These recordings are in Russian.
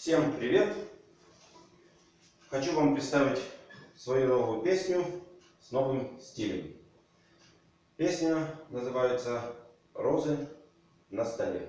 Всем привет! Хочу вам представить свою новую песню с новым стилем. Песня называется «Розы на столе».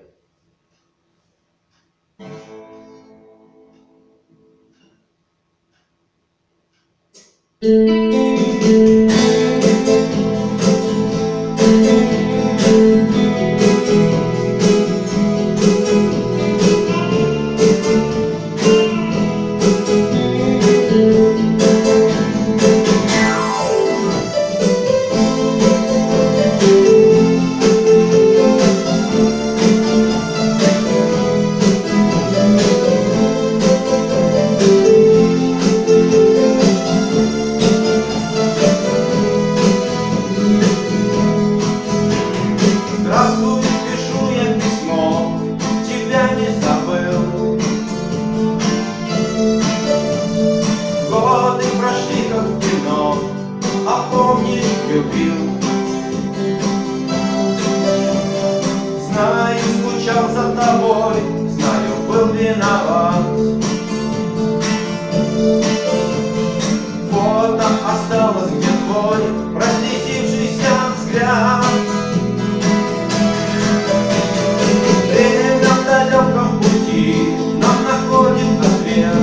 Здравствуй, пишу я письмо, тебя не забыл. Годы прошли как в кино, а помнишь, любил. Знаю, скучал за тобой, знаю, был виноват. Фото осталось, где твой прослезившийся взгляд. Нам находит ответ.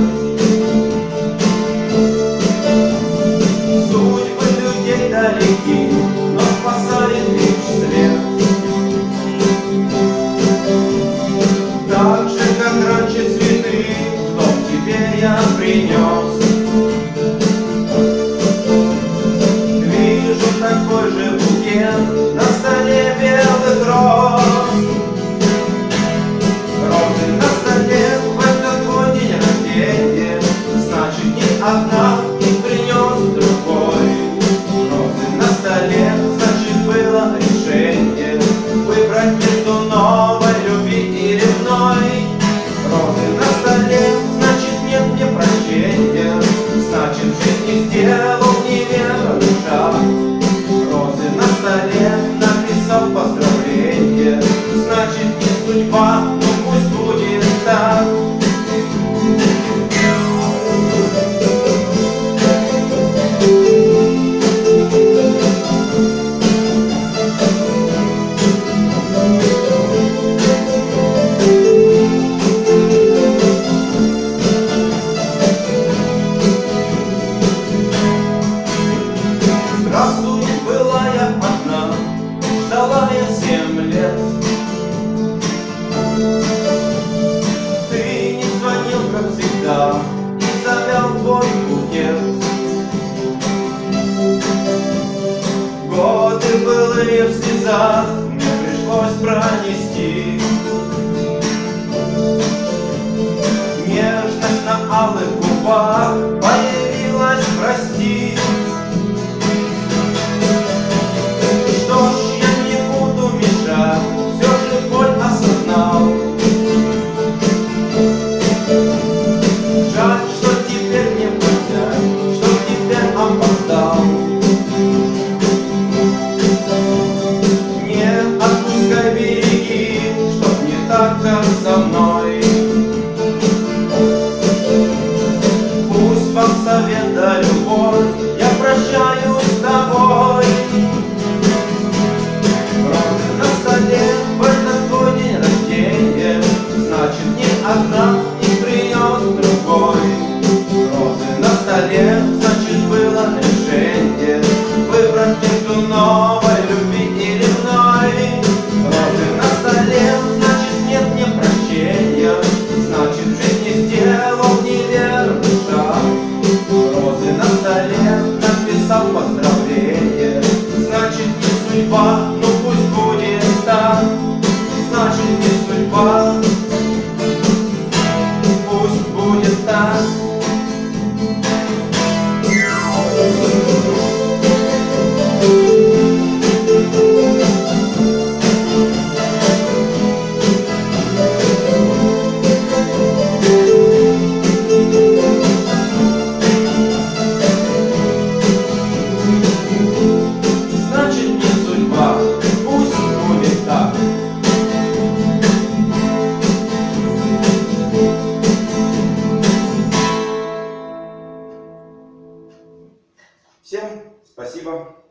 Судьбы людей далеки, но спасает лишь свет. Так же, как раньше цветы, в дом тебе я принес. Вижу такой же букет на столе белых роз. Одна и принес другой. Розы на столе, значит, было решение выбрать между новой любви и ревной. Розы на столе, значит, нет мне прощения, значит, в жизни сделал неверный шаг. Розы на столе, написал поздравление, значит, не судьба, но пусть будет так. Здравствуй, была я одна, ждала я 7 лет. Ты не звонил, как всегда, и завял твой букет. Годы былые в слезах мне пришлось пронести. Нежность на алых губах появилась, прости. Все же боль осознал. Жаль, что теперь не понять, что теперь опоздал. Не отпускай, береги, чтоб не так, как со мной. Пусть вам совет да любовь, я прощаюсь с тобой. В этот твой день рождения, значит, не одна и принес другой. Розы на столе, значит, было решение выбрать между новой любви и ревной. Розы на столе, значит, нет мне Всем спасибо.